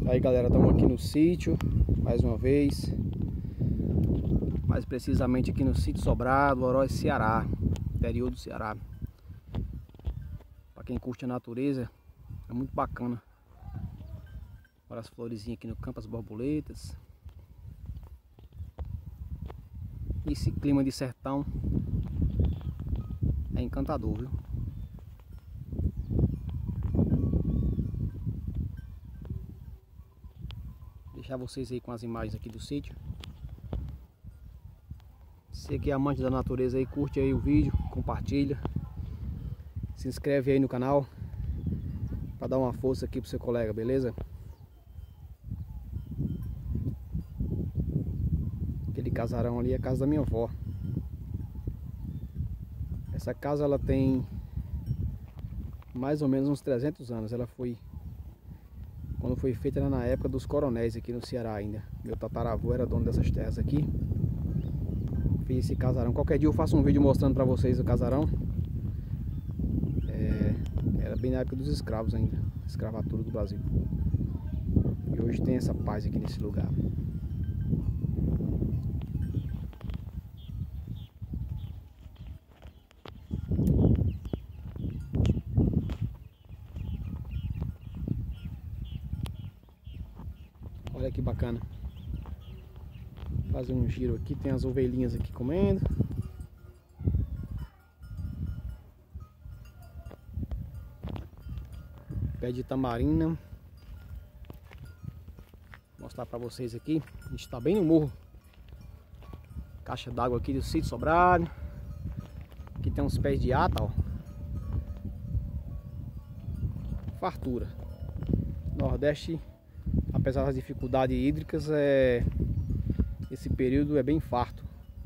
Aí galera, estamos aqui no sítio mais uma vez, mais precisamente aqui no sítio Sobrado, Oroz, Ceará, interior do Ceará. Para quem curte a natureza, é muito bacana. Olha as florezinhas aqui no campo, as borboletas. Esse clima de sertão é encantador, viu? Deixar vocês aí com as imagens aqui do sítio. Você que é amante da natureza aí, curte aí o vídeo, compartilha, se inscreve aí no canal para dar uma força aqui pro seu colega, beleza? Aquele casarão ali é a casa da minha avó. Essa casa ela tem mais ou menos uns 300 anos. Ela foi, quando foi feita, era na época dos coronéis aqui no Ceará ainda. Meu tataravô era dono dessas terras aqui. Fiz esse casarão. Qualquer dia eu faço um vídeo mostrando pra vocês o casarão. Era bem na época dos escravos ainda, escravatura do Brasil. E hoje tem essa paz aqui nesse lugar. Olha que bacana. Fazer um giro aqui, tem as ovelhinhas aqui comendo. Pé de tamarina. Vou mostrar pra vocês aqui. A gente tá bem no morro. Caixa d'água aqui do sítio Sobrado. Aqui tem uns pés de ata, ó. Fartura. Nordeste, apesar das dificuldades hídricas, esse período é bem farto.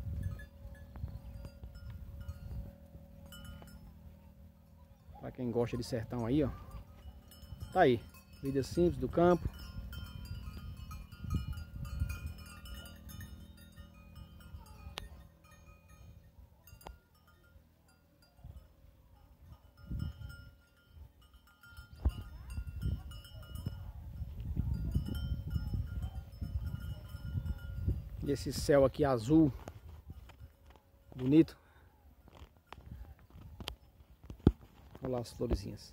Para quem gosta de sertão aí, ó. Tá aí, vida simples do campo. E esse céu aqui azul, bonito. Olha lá as florezinhas.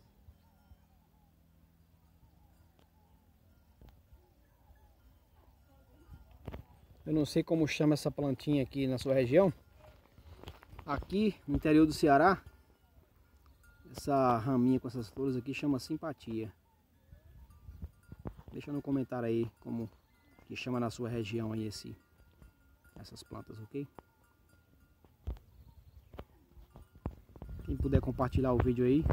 Eu não sei como chama essa plantinha aqui na sua região. Aqui no interior do Ceará, essa raminha com essas flores aqui chama simpatia. Deixa no comentário aí como que chama na sua região aí essas plantas, ok? Quem puder compartilhar o vídeo aí,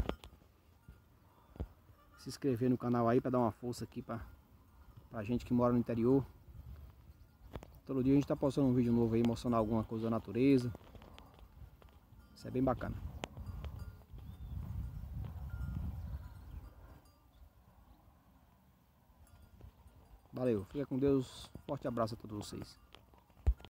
se inscrever no canal aí para dar uma força aqui pra gente que mora no interior. Todo dia a gente tá postando um vídeo novo aí, mostrando alguma coisa da natureza. Isso é bem bacana. Valeu, fica com Deus. Forte abraço a todos vocês.